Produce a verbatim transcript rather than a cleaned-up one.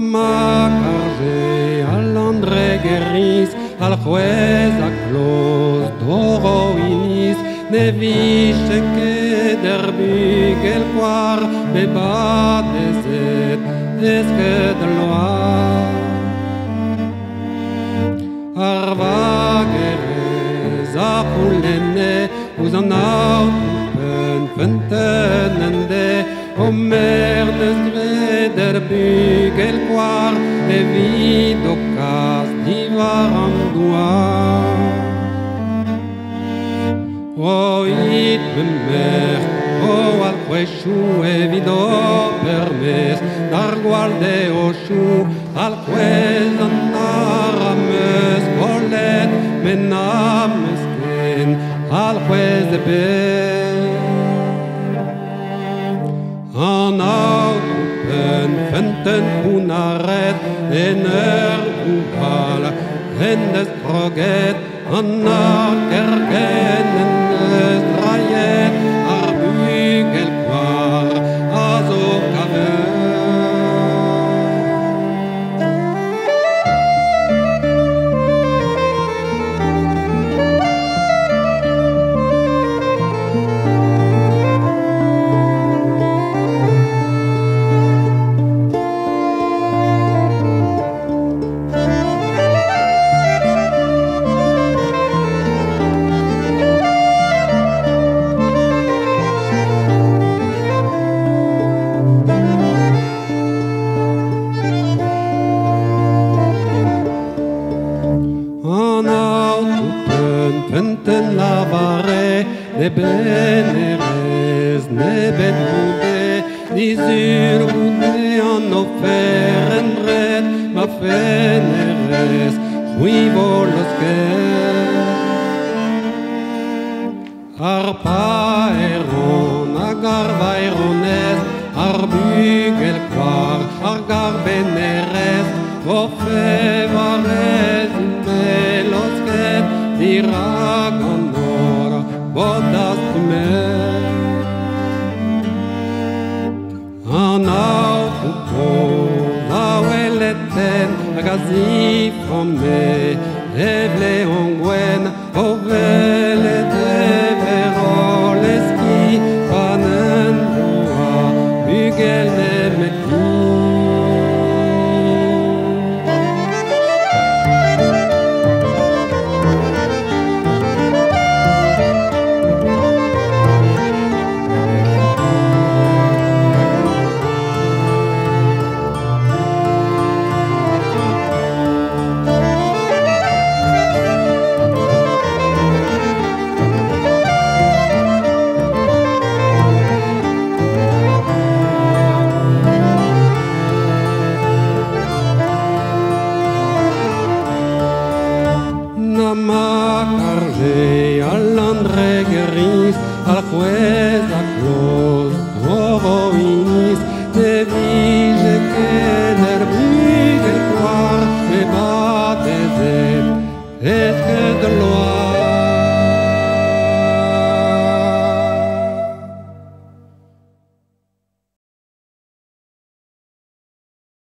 macarge al André Guerris, al juez a Clos d'Oro Inis, ne viche que derbi quel quar, be ba deset, es que de loire. Arva gerez a poulene, us an aupen fentenende, o merdes greder bugel quar, e vido cas divar an doar. O it me mer, o al quechou e vido permes, dar gualde o chou, al quez an arames volet, men amesken, al quez de ben. An aupen fenten punaret, en er upal, en des proget, an arkergen en des draiet, ar bugel quar, a zo kavet. Fenten lavare, ne beneres, ne benoude, ni surgoude en offeren red, ma feneres, oui volosquer. Arpa eron, agar vairones, ar bugel quar, ar gar beneres, o fevares, melosquet, Diragonor, bodas mer. An auto, aueleten, agazi fome, eble ongwen, ovele de veroleski, panen doa, bugel de